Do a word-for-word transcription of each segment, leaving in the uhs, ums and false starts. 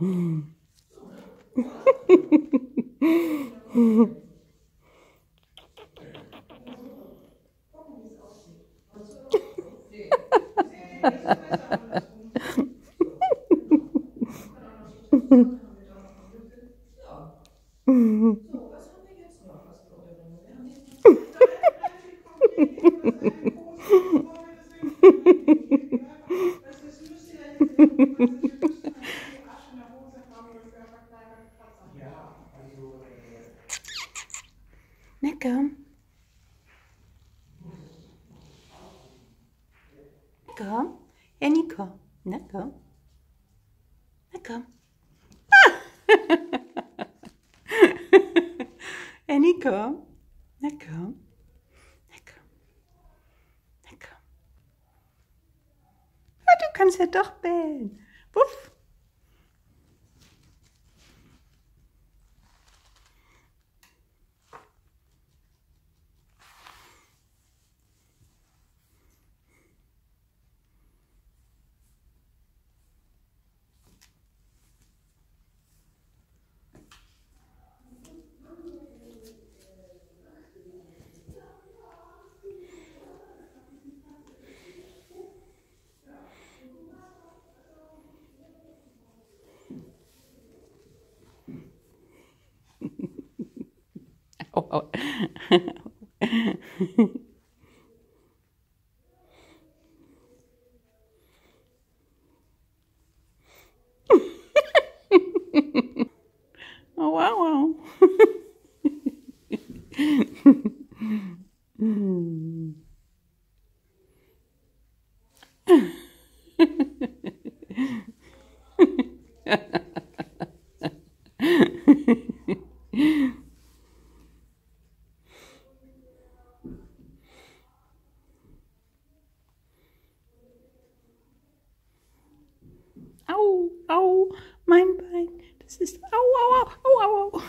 Na komm. Na komm. Ja, Nico. Na komm. Na komm. Ah! Ja, Nico. Na komm. Na komm. Na komm. Ah, du kannst ja doch bellen. Wuff. Oh, oh. Oh, wow, wow. Au, au, mein Bein. Das ist au, au, au, au, au.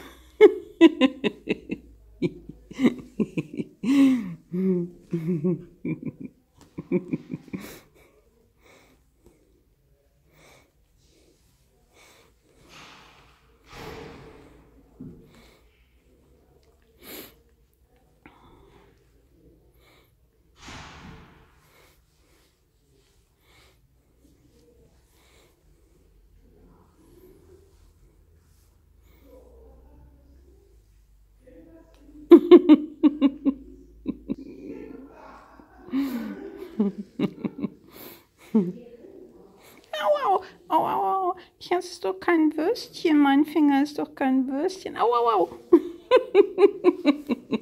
Au, au, au, au, au. Ich ist doch kein Würstchen. Mein Finger ist doch kein Würstchen. Au, au, au.